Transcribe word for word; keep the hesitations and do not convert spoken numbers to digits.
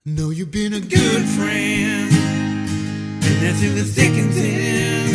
Know you've been a good friend, and that's in the thick and thin.